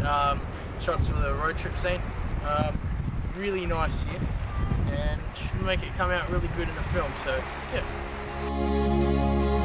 shots for the road trip scene. Really nice here, and should make it come out really good in the film. So yeah.